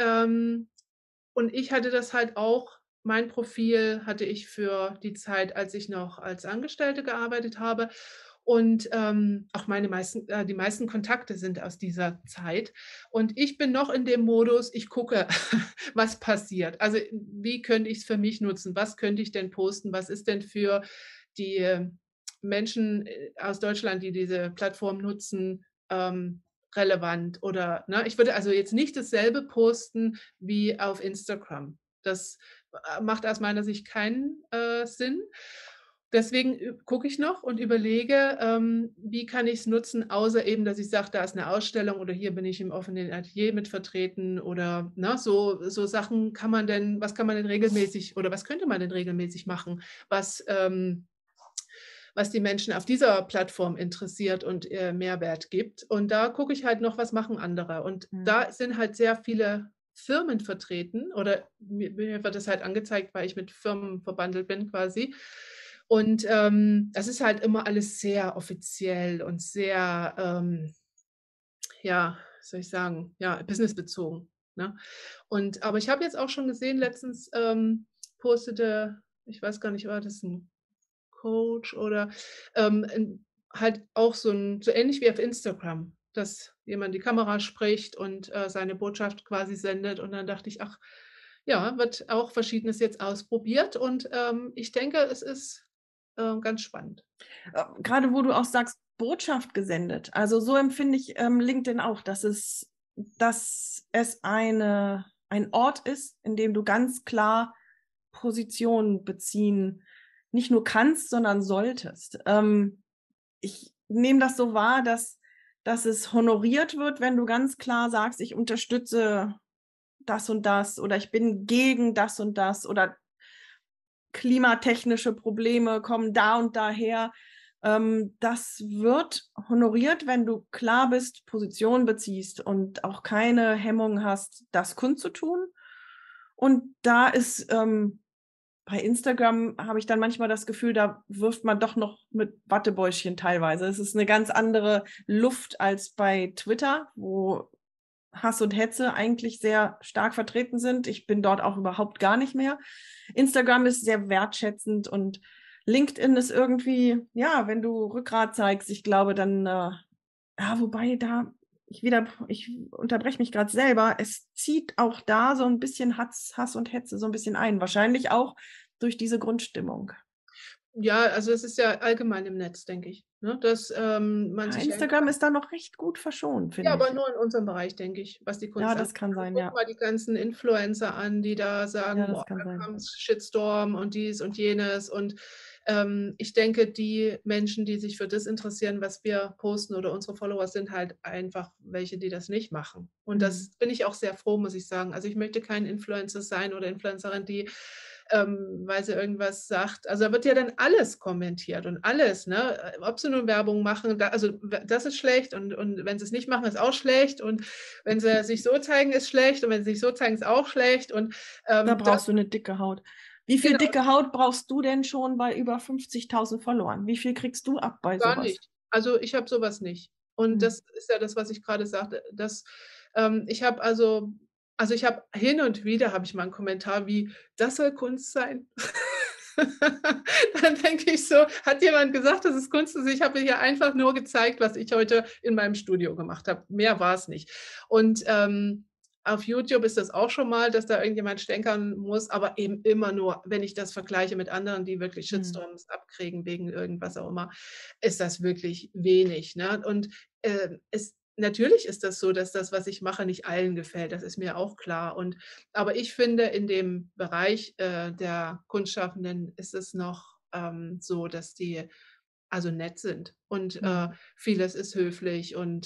ich hatte das halt auch mein Profil hatte ich für die Zeit, als ich noch als Angestellte gearbeitet habe. Und, auch die meisten Kontakte sind aus dieser Zeit. Und ich bin noch in dem Modus, ich gucke, was passiert. Also, wie könnte ich es für mich nutzen? Was könnte ich denn posten? Was ist denn für die Menschen, aus Deutschland, die diese Plattform nutzen, relevant? Oder, ne, ich würde also jetzt nicht dasselbe posten wie auf Instagram. Das, macht aus meiner Sicht keinen, Sinn. Deswegen gucke ich noch und überlege, wie kann ich es nutzen, außer eben, dass ich sage, da ist eine Ausstellung oder hier bin ich im offenen Atelier mit vertreten oder, ne, so Sachen was kann man denn regelmäßig oder was könnte man denn regelmäßig machen, was, was die Menschen auf dieser Plattform interessiert und, Mehrwert gibt. Und da gucke ich halt noch, was machen andere. Und Mhm. da sind halt sehr viele Firmen vertreten oder mir wird das halt angezeigt, weil ich mit Firmen verbandelt bin quasi. Und, das ist halt immer alles sehr offiziell und sehr, ja, wie soll ich sagen, ja, businessbezogen, ne? Aber ich habe jetzt auch schon gesehen, letztens, postete ich weiß gar nicht, war das 'n Coach oder, 'n halt auch so ähnlich wie auf Instagram, dass jemand die Kamera spricht und, seine Botschaft quasi sendet. Und dann dachte ich: „Ach ja, wird auch Verschiedenes jetzt ausprobiert." Und, ich denke, es ist, ganz spannend. Grade wo du auch sagst, Botschaft gesendet. Also, so empfinde ich, LinkedIn auch, dass es ein Ort ist, in dem du ganz klar Position beziehen nicht nur kannst, sondern solltest. Ich nehme das so wahr, dass es honoriert wird, wenn du ganz klar sagst: „Ich unterstütze das und das" oder „Ich bin gegen das und das" oder klimatechnische Probleme kommen da und daher. Das wird honoriert, wenn du klar bist, Position beziehst und auch keine Hemmung hast, das kundzutun. Und da ist bei Instagram habe ich dann manchmal das Gefühl, da wirft man doch noch mit Wattebäuschen teilweise. Es ist eine ganz andere Luft als bei Twitter, wo Hass und Hetze eigentlich sehr stark vertreten sind. Ich bin dort auch überhaupt gar nicht mehr. Instagram ist sehr wertschätzend und LinkedIn ist irgendwie, ja, wenn du Rückgrat zeigst, ich glaube dann, ja, wobei ich unterbreche mich gerade selber, es zieht auch da so ein bisschen Hass und Hetze so ein bisschen ein. Wahrscheinlich auch durch diese Grundstimmung. Ja, also es ist ja allgemein im Netz, denke ich, ne, dass, man Ja, sich einfach Instagram ist da noch recht gut verschont, ja, finde aber ich. nur in unserem Bereich, denke ich, was die Ja, Kunst angeht. das kann Also, sein, guck ja. mal die ganzen Influencer an, die da Ja, sagen: „Boah, das kann da sein. kommt's Shitstorm und dies und jenes." Und, ich denke, die Menschen, die sich für das interessieren, was wir posten oder unsere Follower, sind halt einfach welche, die das nicht machen. Und Mhm. das bin ich auch sehr froh, muss ich sagen. Also, ich möchte kein Influencer sein oder Influencerin, die, weil sie irgendwas sagt, also, da wird ja dann alles kommentiert und alles, ne? Ob sie nun Werbung machen, das ist schlecht und wenn sie es nicht machen, ist auch schlecht und wenn sie sich so zeigen, ist schlecht und wenn sie sich so zeigen, ist auch schlecht und, Da das brauchst du eine dicke Haut. Wie viel genau, dicke Haut brauchst du denn schon bei über 50.000 Followern? Wie viel kriegst du ab bei gar sowas? nicht. Also, ich habe so was nicht. Und Mhm. das ist ja das, was ich grade sagte, ich habe ich habe hin und wieder habe ich mal 'n Kommentar wie: „Das soll Kunst sein?" Dann denke ich so: „Hat jemand gesagt, dass es Kunst ist? Ich habe hier einfach nur gezeigt, was ich heute in meinem Studio gemacht habe. Mehr war's nicht." Und, auf YouTube ist das auch schon mal, dass da irgendjemand stänkern muss, aber eben immer nur, wenn ich das vergleiche mit anderen, die wirklich Mhm. Shitstorms abkriegen wegen irgendwas auch immer, ist das wirklich wenig, ne? Und, natürlich ist das so, dass das, was ich mache, nicht allen gefällt. Das ist mir auch klar. Aber ich finde, in dem Bereich, der Kunstschaffenden ist es noch, so, dass die also nett sind und, Mhm. vieles ist höflich und,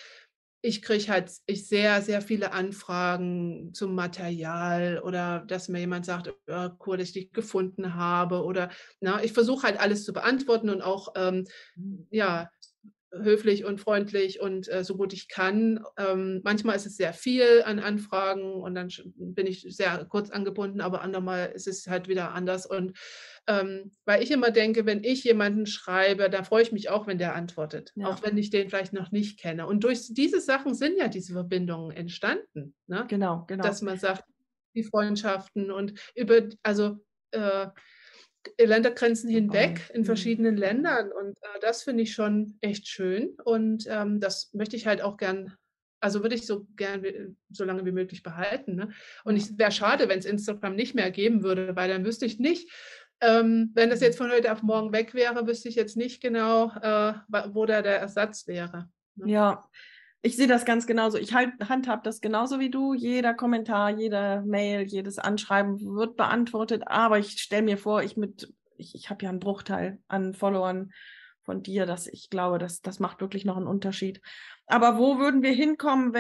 ich sehr, sehr viele Anfragen zum Material oder dass mir jemand sagt: Cool, dass ich dich gefunden habe" oder, ne, ich versuche halt alles zu beantworten und auch, Mhm. ja, höflich und freundlich und so gut ich kann. Manchmal ist es sehr viel an Anfragen und dann bin ich sehr kurz angebunden, aber andermal ist es halt wieder anders. Und weil ich immer denke, wenn ich jemanden schreibe, da freue ich mich auch, wenn der antwortet, Ja, auch wenn ich den vielleicht noch nicht kenne. Und durch diese Sachen sind ja diese Verbindungen entstanden, ne? genau, genau. Dass man sagt, die Freundschaften und also äh, Ländergrenzen hinweg in verschiedenen Ländern und das finde ich schon echt schön und das möchte ich halt auch gern, also würde ich so gern so lange wie möglich behalten, ne? Und Ja. es wäre schade, wenn es Instagram nicht mehr geben würde, weil dann wüsste ich nicht, wenn das jetzt von heute auf morgen weg wäre, wüsste ich jetzt nicht genau, wo da der Ersatz wäre, ne? Ja, ich sehe das ganz genauso. Ich handhab das genauso wie du. Jeder Kommentar, jede Mail, jedes Anschreiben wird beantwortet. Aber ich stelle mir vor, ich habe ja einen Bruchteil an Followern von dir, dass ich glaube, das macht wirklich noch einen Unterschied. Aber wo würden wir hinkommen,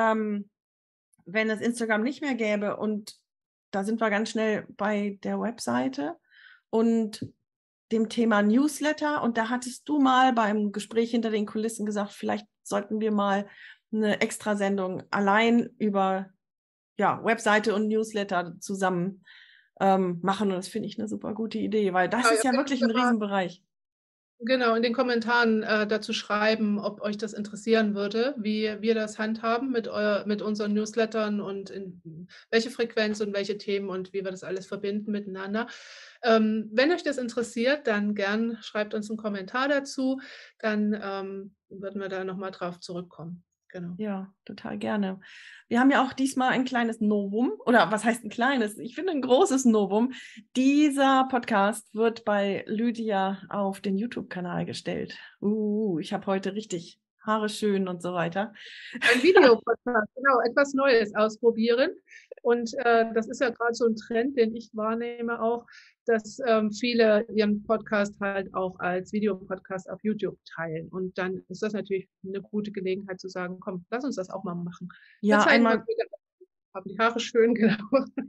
wenn es Instagram nicht mehr gäbe? Und da sind wir ganz schnell bei der Webseite und dem Thema Newsletter. Und da hattest du mal beim Gespräch hinter den Kulissen gesagt, vielleicht sollten wir mal eine Extrasendung allein über Webseite und Newsletter zusammen machen. Und das finde ich eine super gute Idee, weil das Ja, ist ja wirklich ein Riesenbereich. genau, in den Kommentaren dazu schreiben, ob euch das interessieren würde, wie wir das handhaben mit unseren Newslettern und in welche Frequenz und welche Themen und wie wir das alles verbinden miteinander. Wenn euch das interessiert, dann gern schreibt uns einen Kommentar dazu, dann würden wir da nochmal drauf zurückkommen. Genau. Ja, total gerne. Wir haben ja auch diesmal ein kleines Novum, oder was heißt ein kleines? Ich finde ein großes Novum. Dieser Podcast wird bei Lydia auf den YouTube-Kanal gestellt. Ich habe heute richtig Haare schön und so weiter. Ein Videopodcast, genau, etwas Neues ausprobieren. Und das ist ja gerade so ein Trend, den ich wahrnehme auch, dass viele ihren Podcast halt auch als Videopodcast auf YouTube teilen. Und dann ist das natürlich eine gute Gelegenheit zu sagen, komm, lass uns das auch mal machen. Wir Ja, zeigen mal, einmal. haben die Haare schön, genau.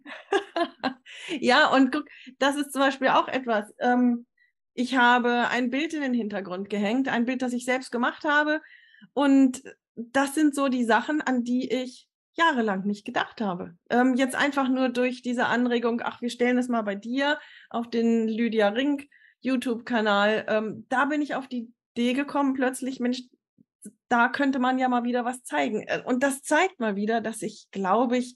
Ja, und guck, das ist zum Beispiel auch etwas. Ich habe ein Bild in den Hintergrund gehängt, ein Bild, das ich selbst gemacht habe. Und das sind so die Sachen, an die ich jahrelang nicht gedacht habe. Jetzt einfach nur durch diese Anregung, ach, wir stellen es mal bei dir auf den Lydia Rink YouTube-Kanal. Da bin ich auf die Idee gekommen, plötzlich, Mensch, da könnte man ja mal wieder was zeigen. Und das zeigt mal wieder, dass ich, glaube ich,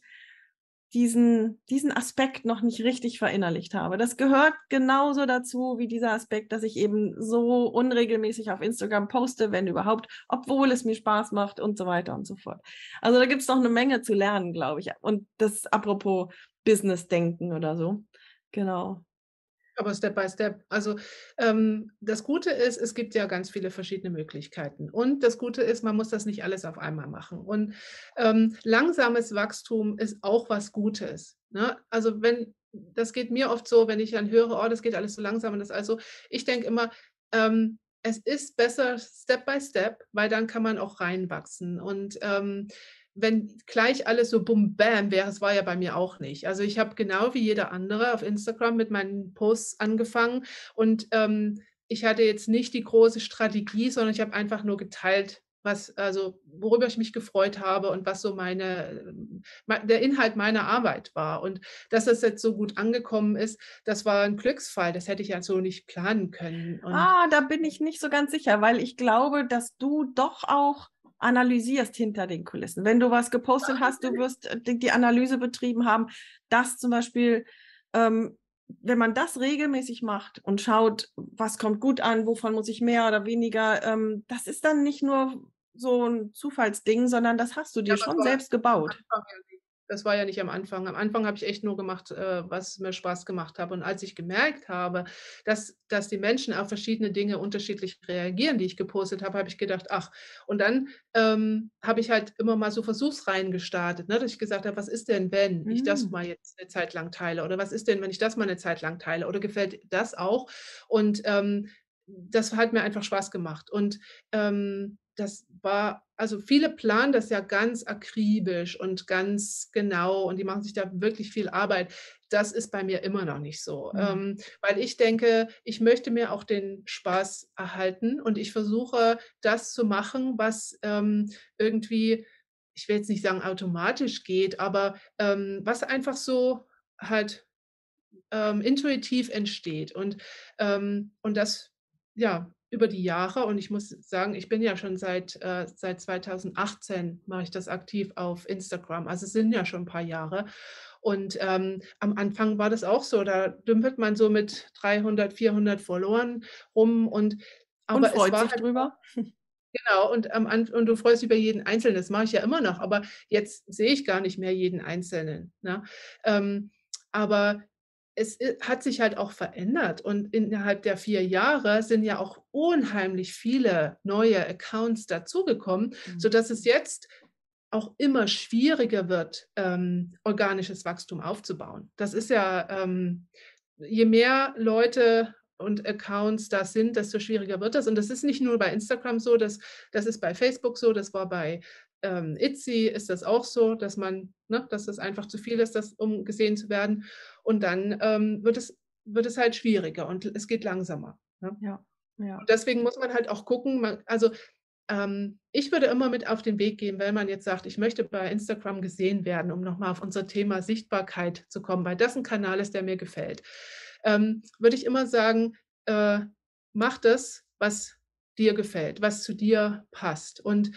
diesen Aspekt noch nicht richtig verinnerlicht habe. Das gehört genauso dazu wie dieser Aspekt, dass ich eben so unregelmäßig auf Instagram poste, wenn überhaupt, obwohl es mir Spaß macht und so weiter und so fort. Also da gibt es noch eine Menge zu lernen, glaube ich. Und das apropos Business-Denken oder so. Genau. Aber Step by Step. Also das Gute ist, es gibt ja ganz viele verschiedene Möglichkeiten. Und das Gute ist, man muss das nicht alles auf einmal machen. Und langsames Wachstum ist auch was Gutes. Ne? Also das geht mir oft so, wenn ich dann höre, oh, das geht alles so langsam. Und also, ich denke immer, es ist besser Step by Step, weil dann kann man auch reinwachsen. Und wenn gleich alles so bum bam wäre, es war ja bei mir auch nicht. Also ich habe genau wie jeder andere auf Instagram mit meinen Posts angefangen und ich hatte jetzt nicht die große Strategie, sondern ich habe einfach nur geteilt, worüber ich mich gefreut habe und was so der Inhalt meiner Arbeit war. Und dass das jetzt so gut angekommen ist, das war ein Glücksfall. Das hätte ich ja so nicht planen können. Und Da bin ich nicht so ganz sicher, weil ich glaube, dass du doch auch analysierst hinter den Kulissen. Wenn du was gepostet hast, du wirst die Analyse betrieben haben, dass zum Beispiel, wenn man das regelmäßig macht und schaut, was kommt gut an, wovon muss ich mehr oder weniger, das ist dann nicht nur so ein Zufallsding, sondern das hast du ja, dir schon selbst gebaut. das war ja nicht am Anfang. Am Anfang habe ich echt nur gemacht, was mir Spaß gemacht habe. Und als ich gemerkt habe, dass die Menschen auf verschiedene Dinge unterschiedlich reagieren, die ich gepostet habe, habe ich gedacht, ach, und dann habe ich halt immer mal so Versuchsreihen gestartet, ne, dass ich gesagt habe, was ist denn, wenn ich das mal jetzt eine Zeit lang teile? Oder was ist denn, wenn ich das mal eine Zeit lang teile? Oder gefällt das auch? Und das hat mir einfach Spaß gemacht. Und das war, also viele planen das ja ganz akribisch und ganz genau und die machen sich da wirklich viel Arbeit. Das ist bei mir immer noch nicht so, weil ich denke, ich möchte mir auch den Spaß erhalten und ich versuche, das zu machen, was irgendwie, ich will jetzt nicht sagen automatisch geht, aber was einfach so halt intuitiv entsteht. Und das, ja, über die Jahre. Und ich muss sagen, ich bin ja schon seit 2018 mache ich das aktiv auf Instagram. Also es sind ja schon ein paar Jahre. Und am Anfang war das auch so. Da dümpelt man so mit 300, 400 Followern rum. Und Aber es freut war sich halt, drüber. genau, und du freust dich über jeden Einzelnen. Das mache ich ja immer noch. Aber jetzt sehe ich gar nicht mehr jeden Einzelnen. Ne? Aber hat sich halt auch verändert und innerhalb der 4 Jahre sind ja auch unheimlich viele neue Accounts dazugekommen, sodass es jetzt auch immer schwieriger wird, organisches Wachstum aufzubauen. Das ist ja, je mehr Leute und Accounts da sind, desto schwieriger wird das. Und das ist nicht nur bei Instagram so, das ist bei Facebook so, das war bei Etsy ist das auch so, dass dass das einfach zu viel ist, um gesehen zu werden. Und dann wird es halt schwieriger und es geht langsamer. Ne? Ja, ja. Und deswegen muss man halt auch gucken, also ich würde immer mit auf den Weg gehen, wenn man jetzt sagt, ich möchte bei Instagram gesehen werden, um nochmal auf unser Thema Sichtbarkeit zu kommen, weil das ein Kanal ist, der mir gefällt, würde ich immer sagen, mach das, was dir gefällt, was zu dir passt und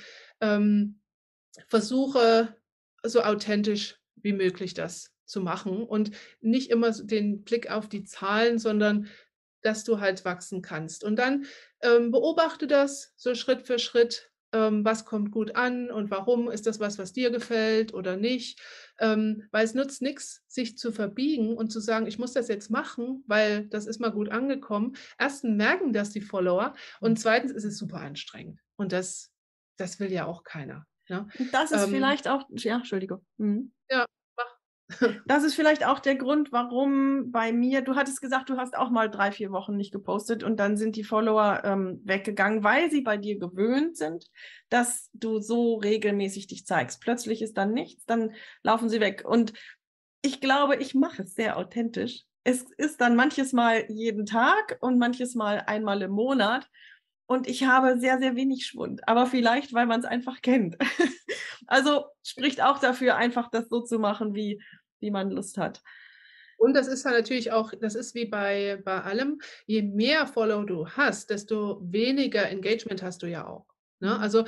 versuche so authentisch wie möglich das zu machen und nicht immer so den Blick auf die Zahlen, sondern dass du halt wachsen kannst. Und dann beobachte das so Schritt für Schritt, was kommt gut an und warum ist das was dir gefällt oder nicht. Weil es nutzt nichts, sich zu verbiegen und zu sagen, ich muss das jetzt machen, weil das ist mal gut angekommen. Erstens merken das die Follower und zweitens ist es super anstrengend. Und das will ja auch keiner. Ne? Das ist vielleicht auch, ja, Entschuldigung. Ja, mach. Das ist vielleicht auch der Grund, warum bei mir, du hattest gesagt, du hast auch mal 3, 4 Wochen nicht gepostet und dann sind die Follower weggegangen, weil sie bei dir gewöhnt sind, dass du so regelmäßig dich zeigst. Plötzlich ist dann nichts, dann laufen sie weg. Und ich glaube, ich mache es sehr authentisch. Es ist dann manches Mal jeden Tag und manches Mal einmal im Monat. Und ich habe sehr, sehr wenig Schwund. Aber vielleicht, weil man es einfach kennt. Also spricht auch dafür, einfach das so zu machen, wie man Lust hat. Und das ist ja natürlich auch, das ist wie bei allem, je mehr Follow du hast, desto weniger Engagement hast du ja auch. Ne? Also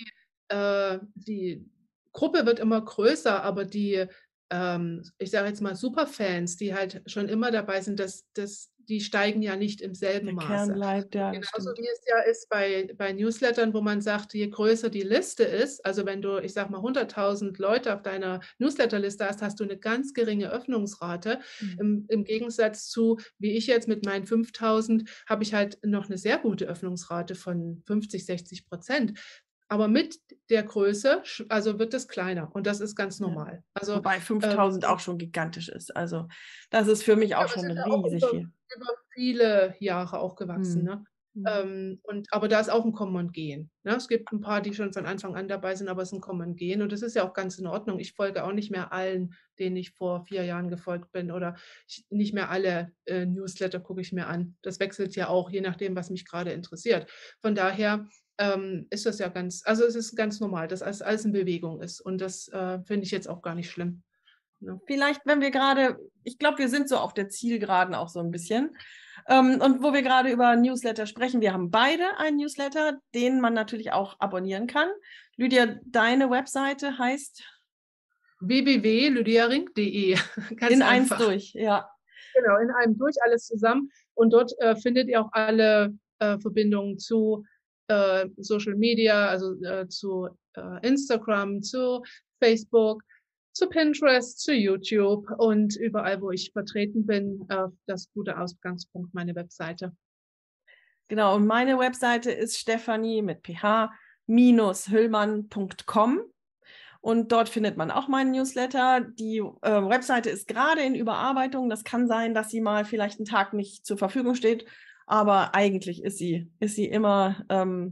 die Gruppe wird immer größer, aber ich sage jetzt mal Superfans, die halt schon immer dabei sind, die steigen ja nicht im selben Der Kern Maße. bleibt, ja, das Genauso stimmt. wie es ja ist bei Newslettern, wo man sagt, je größer die Liste ist, also wenn du, ich sag mal, 100.000 Leute auf deiner Newsletterliste hast, hast du eine ganz geringe Öffnungsrate. Im Gegensatz zu, wie ich jetzt mit meinen 5.000, habe ich halt noch eine sehr gute Öffnungsrate von 50-60%. Aber mit der Größe, also wird es kleiner und das ist ganz Ja. normal. Also, Wobei 5.000 auch schon gigantisch ist. Also das ist für mich auch ja, wir schon sind ja auch riesig viel. über viele Jahre auch gewachsen. Ne? Aber da ist auch ein Kommen und Gehen. Ne? Es gibt ein paar, die schon von Anfang an dabei sind, aber es ist ein Kommen und Gehen. Und das ist ja auch ganz in Ordnung. Ich folge auch nicht mehr allen, denen ich vor 4 Jahren gefolgt bin. Oder nicht mehr alle Newsletter gucke ich mir an. Das wechselt ja auch, je nachdem, was mich gerade interessiert. Von daher ist das ja also es ist ganz normal, dass alles in Bewegung ist. Und das finde ich jetzt auch gar nicht schlimm. Ne? Vielleicht, wenn wir gerade, ich glaube, wir sind so auf der Zielgeraden auch so ein bisschen. Und wo wir gerade über Newsletter sprechen, wir haben beide einen Newsletter, den man natürlich auch abonnieren kann. Lydia, deine Webseite heißt? www.lydiaring.de. Ganz In eins einfach. durch, ja. Genau, in einem durch alles zusammen. Und dort findet ihr auch alle Verbindungen zu Social Media, also zu Instagram, zu Facebook, zu Pinterest, zu YouTube und überall, wo ich vertreten bin, das gute Ausgangspunkt, meine Webseite. Genau, und meine Webseite ist Stefanie mit ph-hüllmann.com. Und dort findet man auch meinen Newsletter. Die Webseite ist gerade in Überarbeitung. Das kann sein, dass sie mal vielleicht einen Tag nicht zur Verfügung steht. Aber eigentlich ist sie immer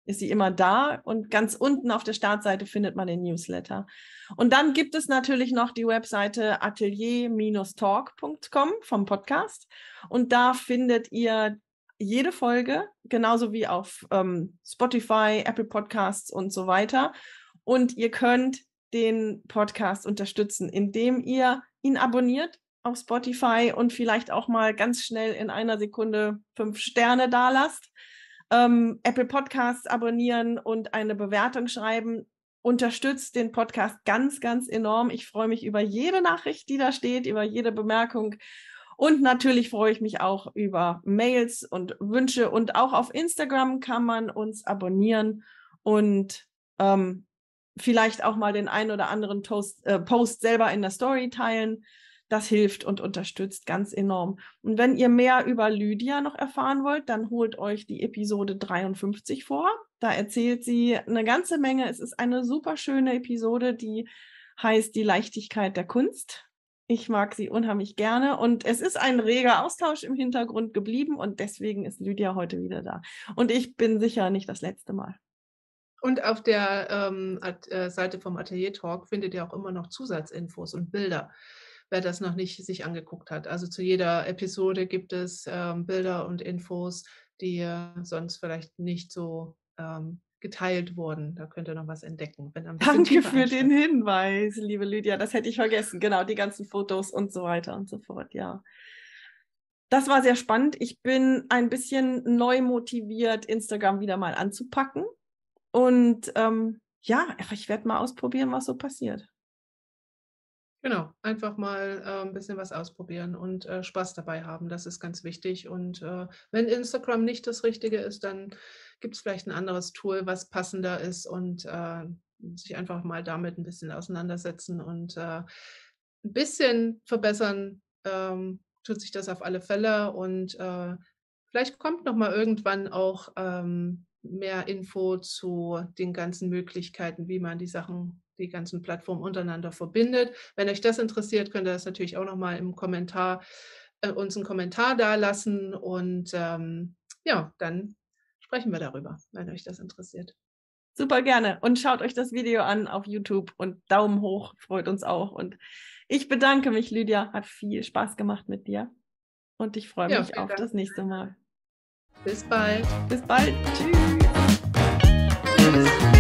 ist sie immer da und ganz unten auf der Startseite findet man den Newsletter. Und dann gibt es natürlich noch die Webseite atelier-talk.com vom Podcast und da findet ihr jede Folge, genauso wie auf Spotify, Apple Podcasts und so weiter. Und ihr könnt den Podcast unterstützen, indem ihr ihn abonniert auf Spotify und vielleicht auch mal ganz schnell in einer Sekunde 5 Sterne dalasst. Apple Podcasts abonnieren und eine Bewertung schreiben, unterstützt den Podcast ganz, ganz enorm. Ich freue mich über jede Nachricht, die da steht, über jede Bemerkung. Und natürlich freue ich mich auch über Mails und Wünsche. Und auch auf Instagram kann man uns abonnieren und vielleicht auch mal den einen oder anderen Post selber in der Story teilen. Das hilft und unterstützt ganz enorm. Und wenn ihr mehr über Lydia noch erfahren wollt, dann holt euch die Episode 53 vor. Da erzählt sie eine ganze Menge. Es ist eine super schöne Episode, die heißt Die Leichtigkeit der Kunst. Ich mag sie unheimlich gerne und es ist ein reger Austausch im Hintergrund geblieben und deswegen ist Lydia heute wieder da. Und ich bin sicher nicht das letzte Mal. Und auf der Seite vom Atelier Talk findet ihr auch immer noch Zusatzinfos und Bilder, wer das noch nicht sich angeguckt hat. Also zu jeder Episode gibt es Bilder und Infos, die sonst vielleicht nicht so geteilt wurden. Da könnt ihr noch was entdecken. Wenn ein bisschen Danke für den Hinweis, liebe Lydia. Das hätte ich vergessen. Genau, die ganzen Fotos und so weiter und so fort, ja. Das war sehr spannend. Ich bin ein bisschen neu motiviert, Instagram wieder mal anzupacken. Und ja, ich werde mal ausprobieren, was so passiert. Genau, einfach mal ein bisschen was ausprobieren und Spaß dabei haben. Das ist ganz wichtig. Und wenn Instagram nicht das Richtige ist, dann gibt es vielleicht ein anderes Tool, was passender ist und sich einfach mal damit ein bisschen auseinandersetzen und ein bisschen verbessern tut sich das auf alle Fälle. Und vielleicht kommt noch mal irgendwann auch mehr Info zu den ganzen Möglichkeiten, wie man die ganzen Plattformen untereinander verbindet. Wenn euch das interessiert, könnt ihr das natürlich auch noch mal im Kommentar uns einen Kommentar dalassen und ja, dann sprechen wir darüber, wenn euch das interessiert. Super gerne und schaut euch das Video an auf YouTube und Daumen hoch, freut uns auch. Und ich bedanke mich, Lydia, hat viel Spaß gemacht mit dir und ich freue mich auf das nächste Mal. Bis bald. Bis bald. Tschüss.